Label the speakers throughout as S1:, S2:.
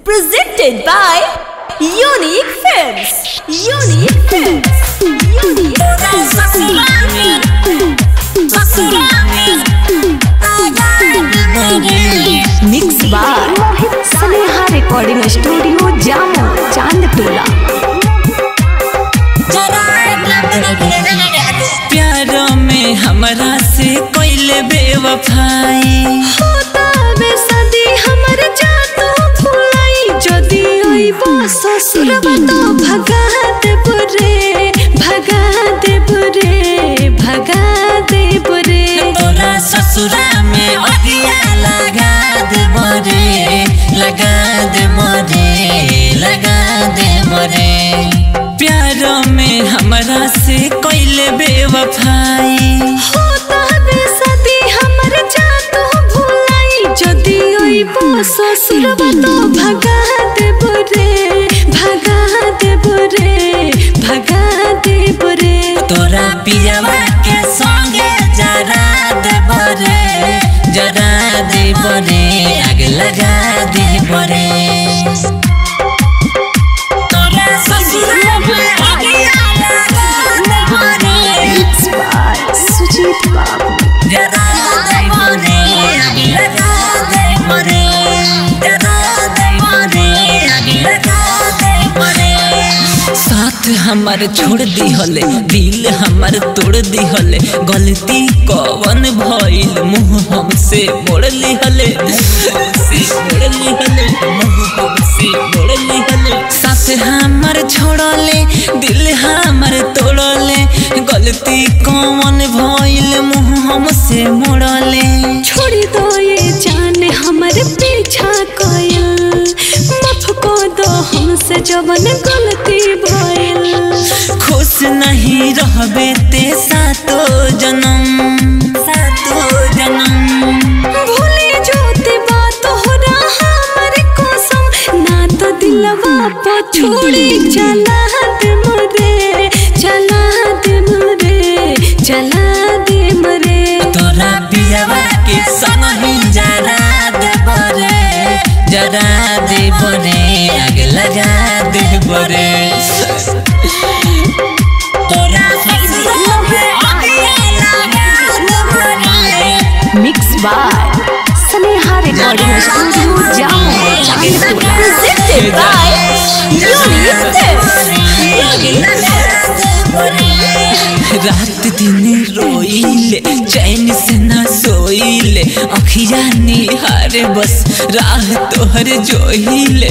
S1: Presented by Unique Films. Unique Films. Unique Mixed by Saneha Recording Studio, Jamo, Chandtola.
S2: प्यारों में हमरा से कोई बेवफाई
S1: होता बेसदी हमर जातो भुलाई जदी आइबा ससुरबा तो भगा देब रे भगा देब रे भगा देब रे
S2: तोरा ससुरा में अगिया लगा देब रे लगा देब रे लगा देब रे प्यारों में हमरा से कोई बेवफाई
S1: होता बेसदी हमर जातो भुलाई जदी आइबा ससुरबा तो भगा देब रे भगा देब रे भगा देब रे
S2: तोरा पियावा के संगे जरा देब रे जरा देब रे आग लगा देब रे तोरा ससुरा में अगिया लगा देब रे
S1: सुजीत बाबू
S2: जरा देब रे आग लगा देब रे जरा देब रे आग लगा देब रे साथ हमार छोड़ दी हले दिल हमार तोड़ दी हले गलती कवन भइल मुँह हमसे मोड़ ली हले साथ हमार छोड़ले दिल हमार तोड़ले गलती कवन भइल मुँह हमसे मोड़ले
S1: छोड़ दो ये जान हमारे पीछा कइल माफ को दो हमसे जवन गलती भइल
S2: खुश नहीं रहबे ते सातो जन्म
S1: भूले जोते बात तोहरा हमर कसम ना तो दिलवा पे छोड़ी चला दे मोरे चला दे मोरे चला दे मोरे
S2: तोरा पियावा के संग ही जरा देब रे जरा देब रे आग लगा देब रे तोरा ससुरा में अगिया लगा देब रे
S1: Mixed by Saneha Recording Studio, Jamo, Chandtola. Presented by Unique Films.
S2: रात दिन रोइले चैन से ना सोइले अखिया निहारे बस राह तोहर जोहिले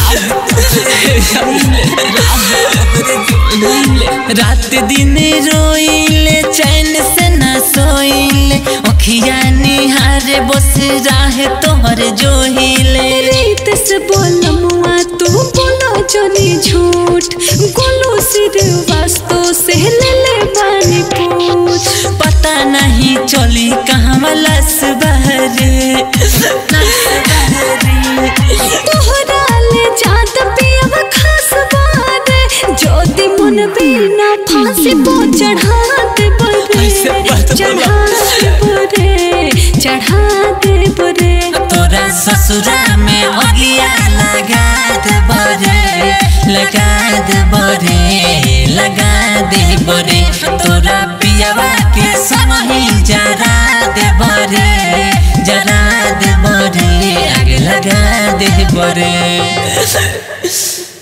S2: रात दिन रोइले चैन से ना सोइले अखिया निहारे बस राह तोहर जोहिले
S1: रितेश बलमुआ तू बोला जनी झूठ गोलू श्रीवास्तव से ले बानी पूछ
S2: पता नहीं चली कहाँ लस बहरे
S1: तोहरा ले जात पियब खास बारे ज्योति मन बिना फांसी पो चढ़ा दे बरे चढ़ा दे बरे चढ़ा दे बरे
S2: तोरा ससुरा में अगिया लगा देब रे लगा देब रे लगा देब रे तोरा पियावा के संग ही जरा देब रे जरा देब रे आग लगा देब रे